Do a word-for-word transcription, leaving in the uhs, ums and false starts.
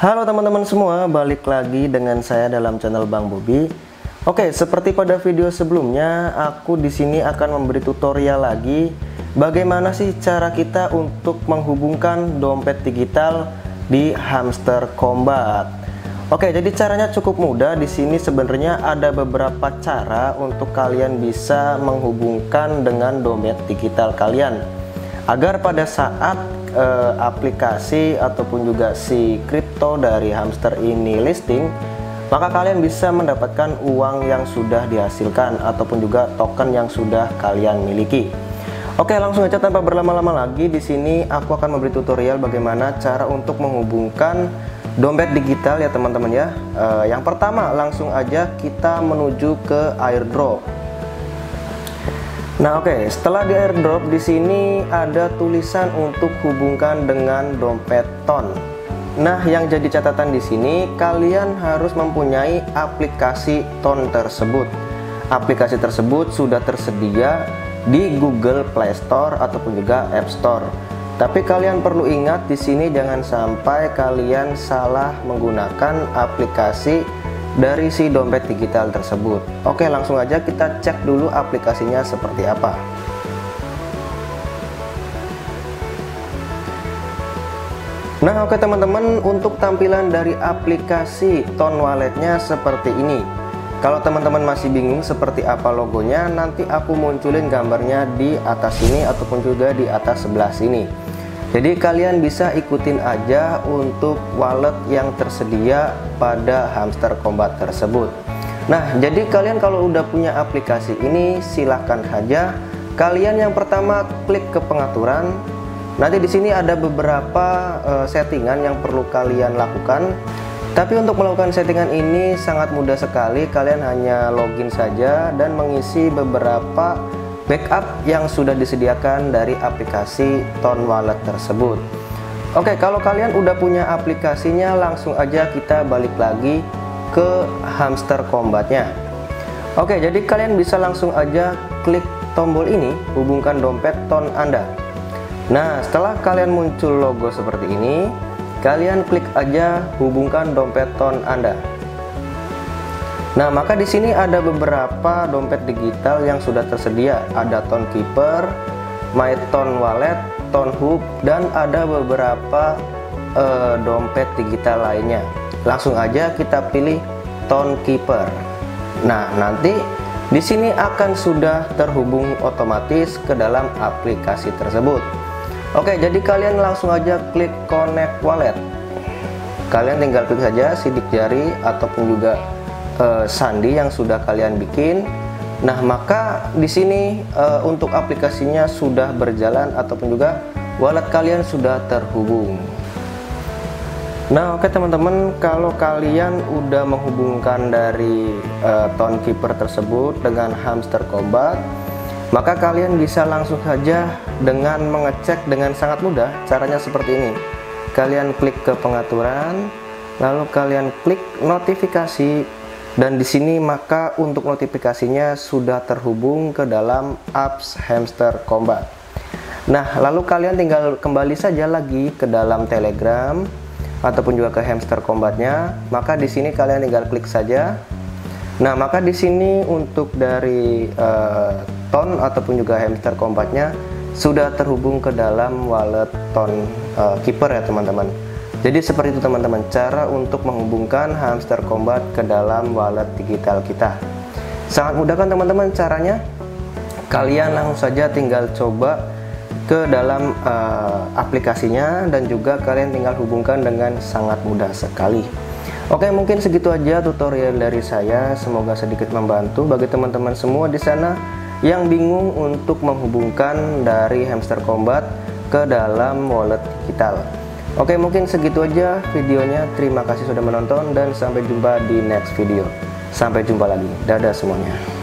Halo teman-teman semua, balik lagi dengan saya dalam channel Bang Bobi. Oke, seperti pada video sebelumnya, aku di sini akan memberi tutorial lagi bagaimana sih cara kita untuk menghubungkan dompet digital di Hamster Kombat. Oke, jadi caranya cukup mudah. Di sini sebenarnya ada beberapa cara untuk kalian bisa menghubungkan dengan dompet digital kalian, agar pada saat eh, aplikasi ataupun juga si kripto dari Hamster ini listing, maka kalian bisa mendapatkan uang yang sudah dihasilkan ataupun juga token yang sudah kalian miliki. Oke, langsung aja tanpa berlama-lama lagi. Di sini aku akan memberi tutorial bagaimana cara untuk menghubungkan dompet digital ya teman-teman ya. Eh, yang pertama, langsung aja kita menuju ke airdrop. Nah, oke, okay. Setelah di airdrop, di sini ada tulisan untuk hubungkan dengan dompet Ton. Nah, yang jadi catatan di sini, kalian harus mempunyai aplikasi Ton tersebut. Aplikasi tersebut sudah tersedia di Google Play Store ataupun juga App Store. Tapi kalian perlu ingat di sini jangan sampai kalian salah menggunakan aplikasi dari si dompet digital tersebut. Oke, langsung aja kita cek dulu aplikasinya seperti apa. Nah, oke teman-teman, untuk tampilan dari aplikasi Ton Walletnya seperti ini. Kalau teman-teman masih bingung seperti apa logonya, nanti aku munculin gambarnya di atas sini ataupun juga di atas sebelah sini. Jadi kalian bisa ikutin aja untuk wallet yang tersedia pada Hamster Kombat tersebut. Nah, jadi kalian kalau udah punya aplikasi ini, silahkan saja kalian yang pertama klik ke pengaturan. Nanti di sini ada beberapa uh, settingan yang perlu kalian lakukan. Tapi untuk melakukan settingan ini sangat mudah sekali. Kalian hanya login saja dan mengisi beberapa backup yang sudah disediakan dari aplikasi Ton Wallet tersebut. Oke, kalau kalian udah punya aplikasinya, langsung aja kita balik lagi ke Hamster Kombatnya. Oke, jadi kalian bisa langsung aja klik tombol ini, hubungkan dompet Ton Anda. Nah, setelah kalian muncul logo seperti ini, kalian klik aja hubungkan dompet Ton Anda. Nah, maka di sini ada beberapa dompet digital yang sudah tersedia. Ada Ton Keeper, My Ton Wallet, Ton Hub, dan ada beberapa uh, dompet digital lainnya. Langsung aja kita pilih Ton Keeper. Nah, nanti di sini akan sudah terhubung otomatis ke dalam aplikasi tersebut. Oke, jadi kalian langsung aja klik Connect Wallet. Kalian tinggal klik saja sidik jari ataupun juga Uh, sandi yang sudah kalian bikin. Nah, maka di sini uh, untuk aplikasinya sudah berjalan ataupun juga wallet kalian sudah terhubung. Nah, oke teman-teman, kalau kalian udah menghubungkan dari uh, Ton Keeper tersebut dengan Hamster Kombat, maka kalian bisa langsung saja dengan mengecek dengan sangat mudah. Caranya seperti ini. Kalian klik ke pengaturan, lalu kalian klik notifikasi. Dan di sini maka untuk notifikasinya sudah terhubung ke dalam apps Hamster Kombat. Nah, lalu kalian tinggal kembali saja lagi ke dalam Telegram ataupun juga ke Hamster Kombatnya. Maka di sini kalian tinggal klik saja. Nah, maka di sini untuk dari uh, Ton ataupun juga Hamster Kombatnya sudah terhubung ke dalam wallet Ton uh, Keeper ya teman-teman. Jadi seperti itu teman-teman, cara untuk menghubungkan Hamster Kombat ke dalam wallet digital kita. Sangat mudah kan teman-teman caranya? Kalian langsung saja tinggal coba ke dalam uh, aplikasinya dan juga kalian tinggal hubungkan dengan sangat mudah sekali. Oke, mungkin segitu aja tutorial dari saya. Semoga sedikit membantu bagi teman-teman semua di sana yang bingung untuk menghubungkan dari Hamster Kombat ke dalam wallet digital. Oke, mungkin segitu aja videonya. Terima kasih sudah menonton dan sampai jumpa di next video. Sampai jumpa lagi. Dadah semuanya.